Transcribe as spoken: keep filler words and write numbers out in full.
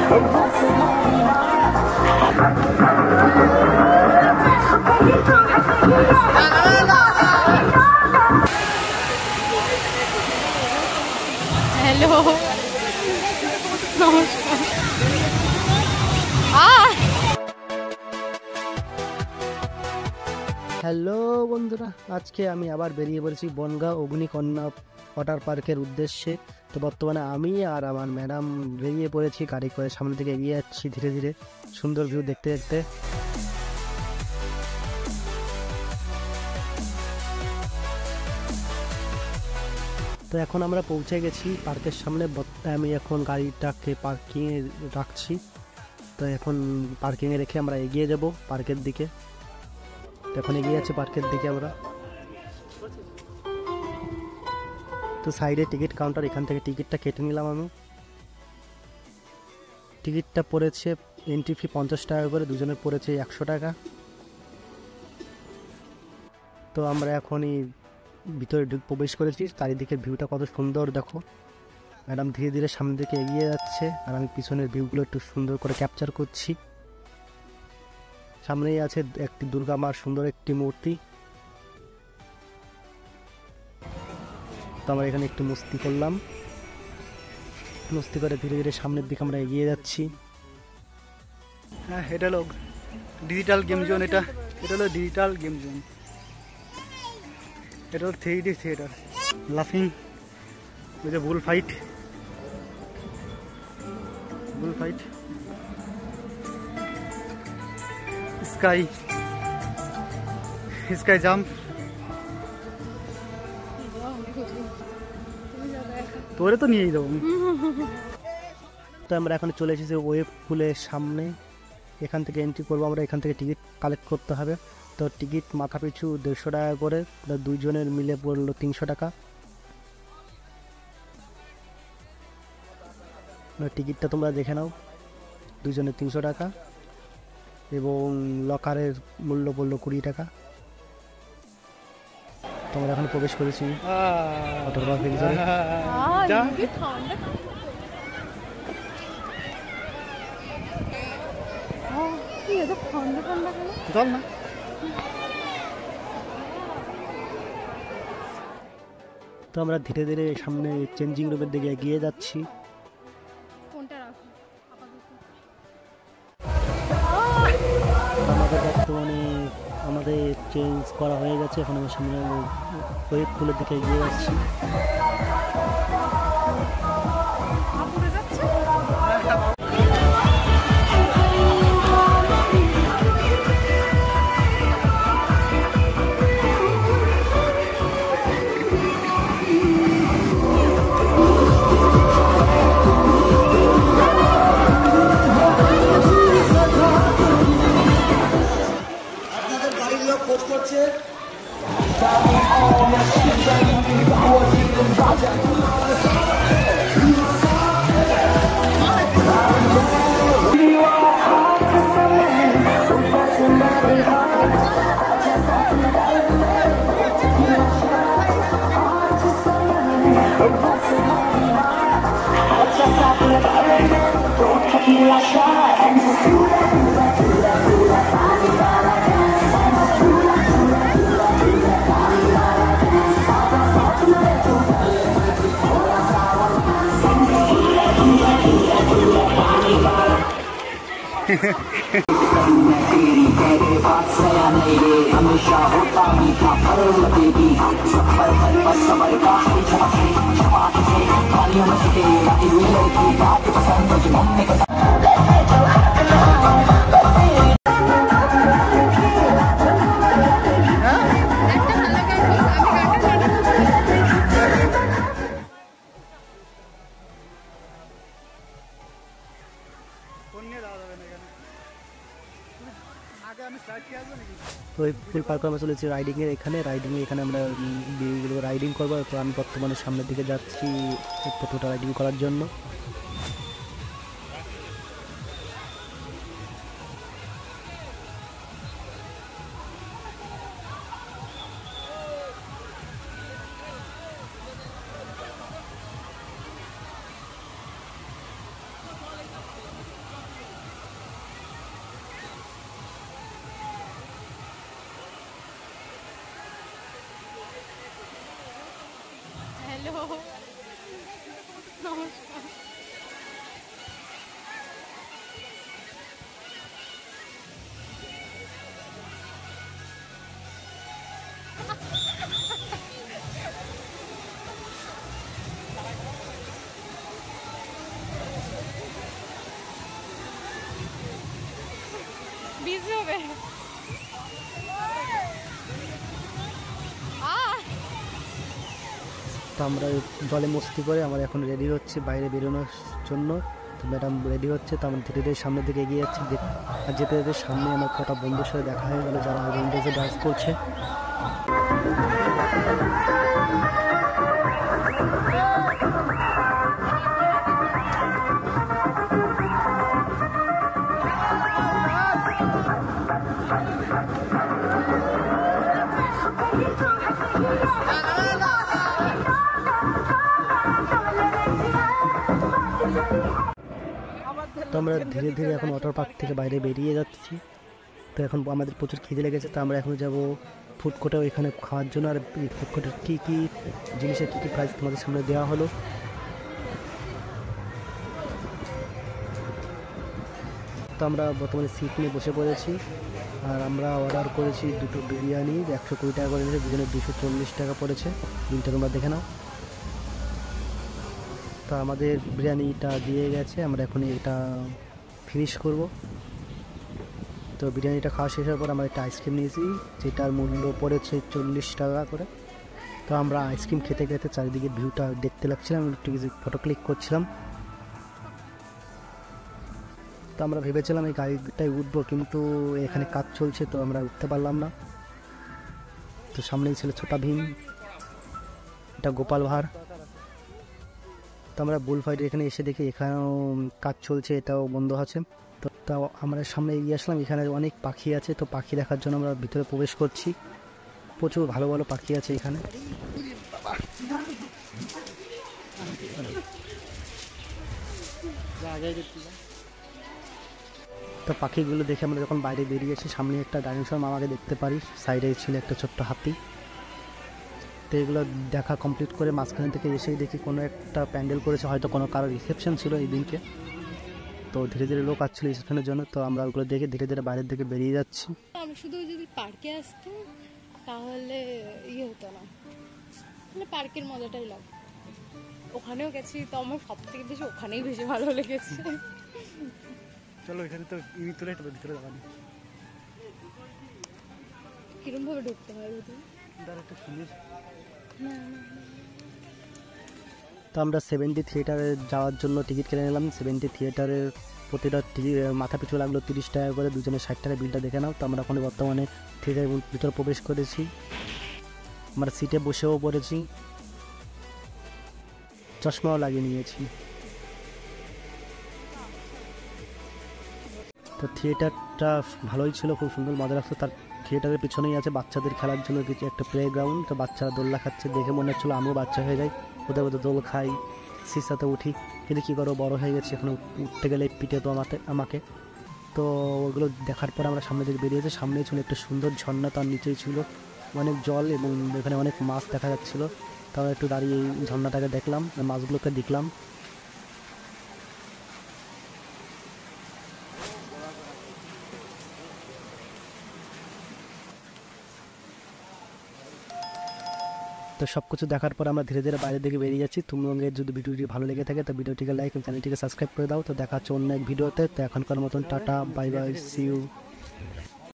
Hello নমস্কার। Hello বন্ধুরা, আজকে আমি আবার বেরিয়ে পড়েছি বনগাঁ অগ্নিকন্যা ওয়াটার পার্কের উদ্দেশ্যে। তো বর্তমানে আমি আর আমার ম্যাডাম বেরিয়ে পড়েছি গাড়ি করে, সামনে থেকে এগিয়ে যাচ্ছি ধীরে ধীরে সুন্দর ভিউ দেখতে দেখতে। তো এখন আমরা পৌঁছে গেছি পার্কের সামনে। আমি এখন গাড়িটাকে পার্কিংয়ে রাখছি। তো এখন পার্কিংয়ে রেখে আমরা এগিয়ে যাব পার্কের দিকে। এখন এগিয়ে যাচ্ছে পার্কের দিকে আমরা। তো সাইডে টিকিট কাউন্টার, এখান থেকে টিকিটটা কেটে নিলাম আমি। টিকিটটা পড়েছে এন্ট্রি ফি পঞ্চাশ টাকা করে, দুজনের পড়েছে একশো টাকা। তো আমরা এখনই ভিতরে প্রবেশ করেছি। চারিদিকের ভিউটা কত সুন্দর দেখো। ম্যাডাম ধীরে ধীরে সামনের দিকে এগিয়ে যাচ্ছে আর আমি পিছনের ভিউগুলো একটু সুন্দর করে ক্যাপচার করছি। সামনেই আছে একটি দুর্গা মার সুন্দর একটি মূর্তি। তো আমরা এখানে একটু মস্তি করলাম, মস্তি করে ধীরে ধীরে সামনের দিকে আমরা এগিয়ে যাচ্ছি। হ্যাঁ, এটা হলো ডিজিটাল গেম জোন। এটা এটা হলো ডিজিটাল গেম জোন। এটা হলো থ্রি ডি থিয়েটার। লাফিং with a bull fight, bull fight, sky sky jump. তোরে তো নিয়েই দেবো। তো আমরা এখন চলে এসেছি ওয়েব পুলের সামনে। এখান থেকে এন্ট্রি করবো আমরা, এখান থেকে টিকিট কালেক্ট করতে হবে। তো টিকিট মাথা পিছু দেড়শো টাকা করে, দুইজনের মিলে পড়লো তিনশো টাকা। টিকিটটা তোমরা দেখে নাও, দুইজনের তিনশো টাকা এবং লকারের মূল্য পড়লো কুড়ি টাকা। তোমরা এখন প্রবেশ করেছি ওয়াটার পার্কের ভিতরে। চল না। তো আমরা ধীরে ধীরে সামনে চেঞ্জিং রুমের দিকে এগিয়ে যাচ্ছি। আমাদের বর্তমানে আমাদের চেঞ্জ করা হয়ে গেছে, এখন আমরা সামনে ওয়েব পুলের দিকে এগিয়ে যাচ্ছি। তো এই ফুল পার্ক আমরা চলেছি রাইডিংয়ের এখানে। রাইডিংয়ে এখানে আমরা রাইডিং করবো। তো আমি বর্তমানে সামনের দিকে যাচ্ছি টোটো রাইডিং করার জন্য। বিজি হবে। তো আমরা জলে মস্তি করে আমরা এখন রেডি হচ্ছি বাইরে বেরোনোর জন্য। তো ম্যাডাম রেডি হচ্ছে, তো আমরা ধীরে ধীরে সামনের দিকে এগিয়ে যাচ্ছি। দেখ- আর যেতে যেতে সামনে আমার কটা বন্ধুর সাথে দেখা হয়ে গেলো যারা ইংরেজে ডান্স করছে। তো আমরা ধীরে ধীরে এখন ওয়াটার পার্ক থেকে বাইরে বেরিয়ে যাচ্ছি। তো এখন আমাদের প্রচুর খিদে লেগেছে, তো আমরা এখন যাব ফুড কোর্টে এখানে খাওয়ার জন্য। আর এই ফুড কোর্টের কী কী জিনিসের কী কী প্রাইস তোমাদের সামনে দেওয়া হলো। তো আমরা বর্তমানে সিট নিয়ে বসে পড়েছি। আর আমরা অর্ডার করেছি দুটো বিরিয়ানি, একশো কুড়ি টাকা করে নিয়েছে, দুজনে দুশো চল্লিশ টাকা পড়েছে। বিলটা তোমরা দেখে নাও। তো আমাদের বিরিয়ানিটা দিয়ে গেছে, আমরা এখন এটা ফিনিশ করব। তো বিরিয়ানিটা খাওয়া শেষ হওয়ার পর আমরা একটা আইসক্রিম নিয়েছি, যেটার মূল্য পড়েছে চল্লিশ টাকা করে। তো আমরা আইসক্রিম খেতে খেতে চারিদিকে ভিউটা দেখতে লাগছিলাম, একটু কিছু ফটো ক্লিক করছিলাম। তো আমরা ভেবেছিলাম এই গাড়িটায় উঠবো, কিন্তু এখানে কাজ চলছে তো আমরা উঠতে পারলাম না। তো সামনেই ছিল ছোটা ভীম, এটা গোপাল ভাঁড়। তো আমরা বুল ফাইট এখানে এসে দেখি এখানেও কাজ চলছে, এটাও বন্ধ আছে। তো তাও আমরা সামনে এগিয়ে আসলাম, এখানে অনেক পাখি আছে। তো পাখি দেখার জন্য আমরা ভিতরে প্রবেশ করছি। প্রচুর ভালো ভালো পাখি আছে এখানে। তো পাখিগুলো দেখে আমরা যখন বাইরে বেরিয়েছি, সামনে একটা ডাইনোসর মামাকে দেখতে পারি, সাইডে ছিল একটা ছোট্ট হাতি। তো এগুলো দেখা কমপ্লিট করে মাঝখানে থেকে এসেই দেখি কোনো একটা প্যান্ডেল করেছে, হয়তো কোনো কারোর রিসেপশন ছিল এই দিনকে। তো ধীরে ধীরে লোক আসছিল রিসেপশনের জন্য, তো আমরা ওগুলো দেখে ধীরে ধীরে বাইরের দিকে বেরিয়ে যাচ্ছি। আমি শুধু যদি পার্কে আসতাম তাহলে ইয়ে হতো না, মানে পার্কের মজাটাই লাগে। ওখানেও গেছি, তো আমার সব থেকে বেশি ওখানেই বেশি ভালো লেগেছে। চলো এখানে তো ইনি তুলে একটা ভিতরে যাবানি। কিরম ভাবে ঢুকতে হয় বুঝলি? দাঁড়া একটা সুন্দর। তো আমরা সেভেন্টি থিয়েটারে যাওয়ার জন্য টিকিট কিনে নিলাম। সেভেন্টি থিয়েটারের প্রতিটা টিকিট মাথা পিছু লাগলো তিরিশ টাকা করে, দুজনে ষাট টাকা বিলটা দেখে নাও। তো আমরা এখন বর্তমানে থিয়েটারের ভিতরে প্রবেশ করেছি, আমরা সিটে বসেও পড়েছি, চশমাও লাগিয়ে নিয়েছি। তো থিয়েটারটা ভালোই ছিল, খুব সুন্দর মজা লাগতো। তার থিয়েটারের পিছনেই আছে বাচ্চাদের খেলার জন্য কিছু একটা প্লে গ্রাউন্ড। তো বাচ্চারা দোলনা খাচ্ছে, দেখে মনে হচ্ছিলো আমিও বাচ্চা হয়ে যাই, ওদের ওদের দোল খাই, সিসাতে উঠি। কিন্তু কী করো, বড় হয়ে গেছে, এখন উঠতে গেলে পিঠে তো আমাকে আমাকে তো ওগুলো দেখার পর আমরা সামনে দিকে বেরিয়েছি। সামনেই ছিল একটা সুন্দর ঝর্ণা, তার নিচেই ছিল অনেক জল এবং এখানে অনেক মাছ দেখা যাচ্ছিলো। তাও একটু দাঁড়িয়ে এই ঝর্ণাটাকে দেখলাম, মাছগুলোকে দেখলাম। তো সব কিছু দেখার পর আমরা ধীরে ধীরে বাইরের দিকে বেরিয়ে যাচ্ছি। তোমাদের যদি ভিডিওটি ভালো লেগে থাকে তো ভিডিওটিকে লাইক এবং চ্যানেলটিকে সাবস্ক্রাইব করে দাও। তো দেখা হচ্ছে অন্য এক ভিডিওতে। তো এখনকার মতন tata, bye bye, see you.